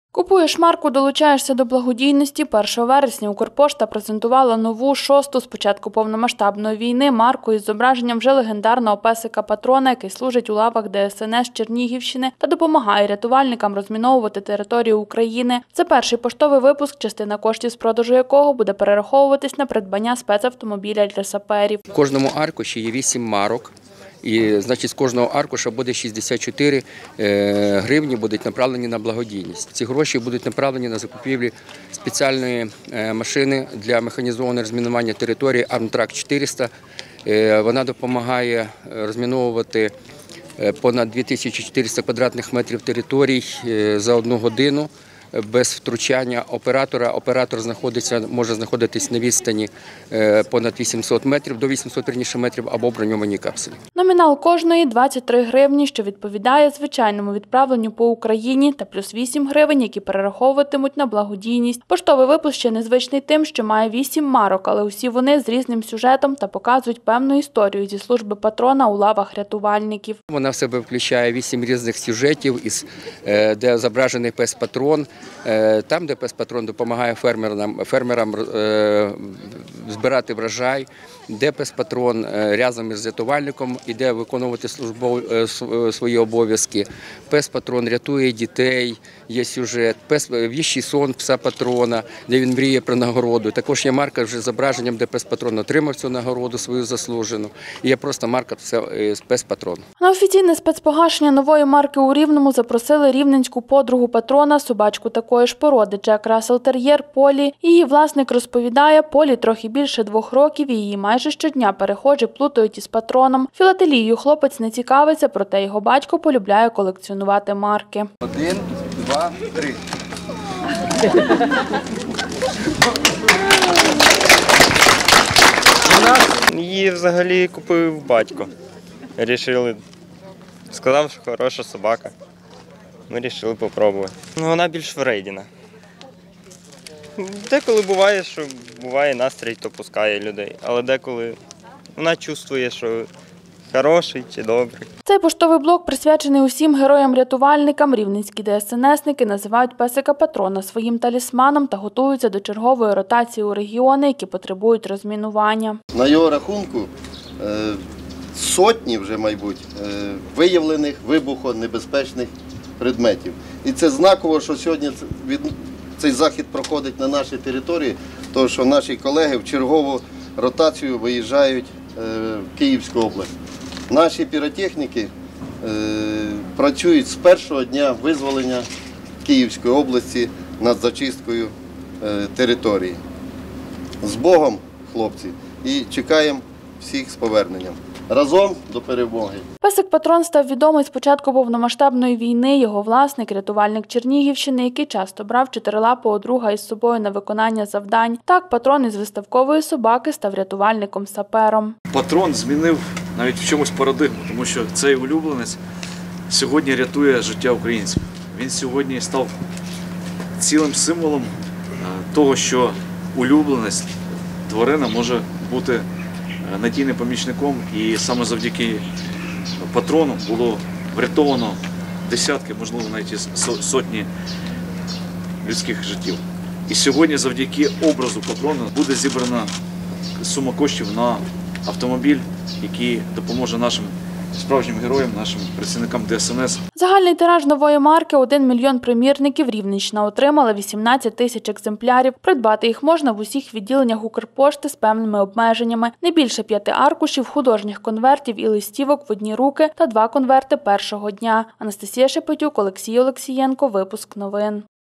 Купуєш марку, долучаєшся до благодійності. 1 вересня Укрпошта презентувала нову, шосту з початку повномасштабної війни марку із зображенням вже легендарного песика-патрона, який служить у лавах ДСНС Чернігівщини та допомагає рятувальникам розміновувати територію України. Це перший поштовий випуск, частина коштів з продажу якого буде перераховуватись на придбання спецавтомобіля для саперів. В кожному аркуші є 8 марок. І, значить, з кожного аркуша буде 64 гривні будуть направлені на благодійність. Ці гроші будуть направлені на закупівлю спеціальної машини для механізованого розмінування території Armtrac 400. Вона допомагає розміновувати понад 2400 квадратних метрів територій за 1 годину. Без втручання оператора. Оператор може знаходитись на відстані понад 800 метрів, до 800 метрів або броньованій капсулі. Номінал кожної – 23 гривні, що відповідає звичайному відправленню по Україні, та плюс 8 гривень, які перераховуватимуть на благодійність. Поштовий випуск ще незвичний тим, що має 8 марок, але усі вони з різним сюжетом та показують певну історію зі служби патрона у лавах рятувальників. Вона в себе включає 8 різних сюжетів, де зображений пес-патрон. Там, де пес-патрон допомагає фермерам збирати врожай, де пес-патрон разом із рятувальником іде виконувати свої обов'язки. Пес-патрон рятує дітей, є сюжет, віщий сон пса-патрона, де він мріє про нагороду. Також є марка вже з зображенням, де пес-патрон отримав цю нагороду свою заслужену. І є просто марка з пес-патрон. На офіційне спецпогашення нової марки у Рівному запросили рівненську подругу патрона, собачку такої ж породи Джек Рассел Тер'єр Полі. Її власник розповідає, Полі трохи більше 2 років і її майже щодня перехожі плутають із патроном. Філателією хлопець не цікавиться, проте його батько полюбляє колекціонувати марки. 1, 2, 3. Її взагалі купив батько. Сказав, що хороша собака. Ми вирішили спробувати. Вона більш вредна. Деколи буває, що буває настрій, то пускає людей. Але деколи вона чувствує, що хороший чи добрий. Цей поштовий блок присвячений усім героям-рятувальникам. Рівненські ДСНСники називають песика-патрона своїм талісманом та готуються до чергової ротації у регіони, які потребують розмінування. На його рахунку сотні вже, мабуть, виявлених вибухонебезпечних предметів. І це знаково, що сьогодні цей захід проходить на нашій території, тому що наші колеги в чергову ротацію виїжджають в Київську область. Наші піротехніки працюють з першого дня визволення Київської області над зачисткою території. З Богом, хлопці, і чекаємо всіх з поверненням. Разом до перемоги. Песик-патрон став відомий з початку повномасштабної війни. Його власник – рятувальник Чернігівщини, який часто брав чотирилапого друга із собою на виконання завдань. Так, патрон із виставкової собаки став рятувальником-сапером. Патрон змінив навіть в чомусь парадигму, тому що цей улюбленець сьогодні рятує життя українців. Він сьогодні став цілим символом того, що улюбленець тварина може бути надійним помічником, і саме завдяки патрону було врятовано десятки, можливо, навіть сотні людських життів. І сьогодні завдяки образу патрона буде зібрана сума коштів на автомобіль, який допоможе нашим справжнім героям, нашим працівникам ДСНС. Загальний тираж нової марки – 1 мільйон примірників. Рівненщина отримала 18 тисяч екземплярів. Придбати їх можна в усіх відділеннях Укрпошти з певними обмеженнями. Не більше 5 аркушів, художніх конвертів і листівок в одні руки та 2 конверти першого дня. Анастасія Шепетюк, Олексій Олексієнко. Випуск новин.